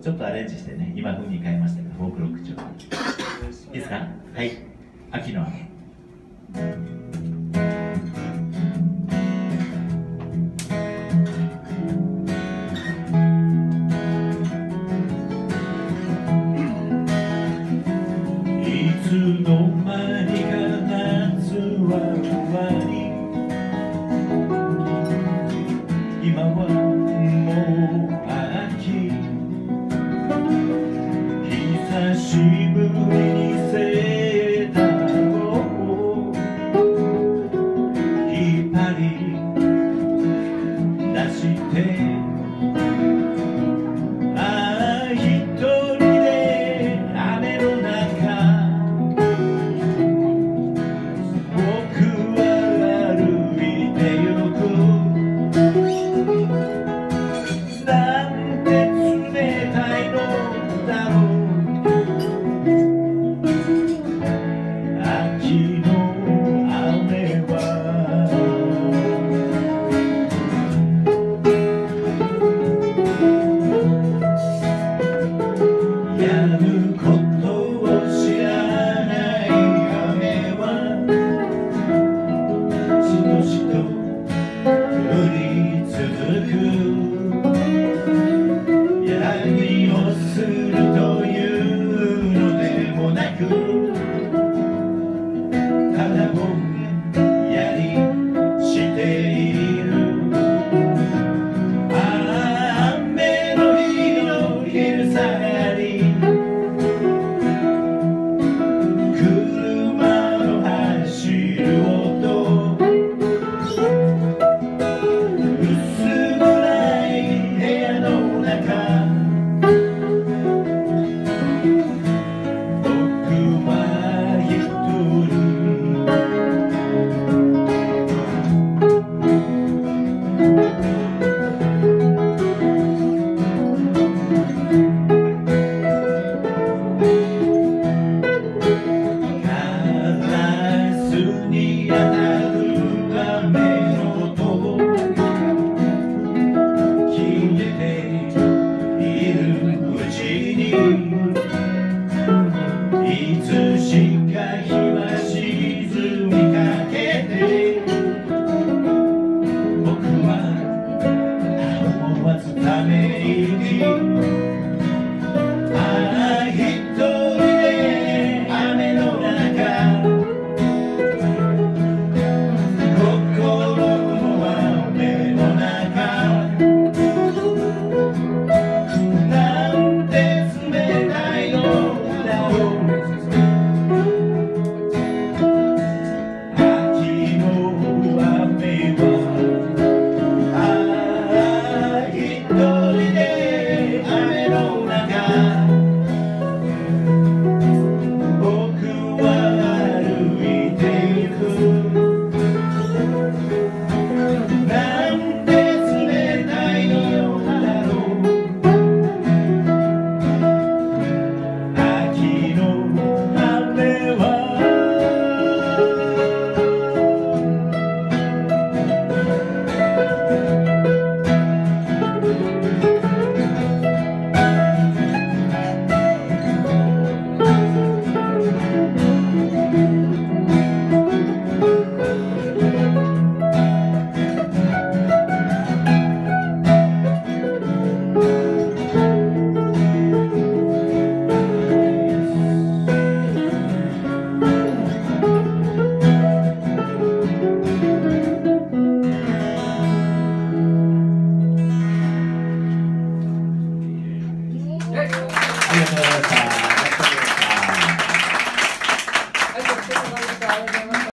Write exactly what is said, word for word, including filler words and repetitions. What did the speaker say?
ちょっとアレンジしてね、今風に変えましたけど、フォークロック調。いいですか？はい。秋の雨。いつの間にか夏は終わり、今はもう秋。久しぶりにセーターを引っ張り出してああ一人で雨の中僕は歩いてゆくなんて冷たいのだろう秋の雨はやむことを知らない雨はしとしと降り続く何をするというのでもなくただぼんやりしているああ雨の日の昼下がり車の走る音薄暗い部屋の中僕は一人ガラスに当たる雨の音消えているうちにいつしか日は沈みかけて僕は思わずため息ああ一人で雨の中心の雨の中なんて冷たいのだろう秋の雨はああ一人で雨の中僕は歩いてゆくなんて冷たいのだろう秋の雨はありがとうございました。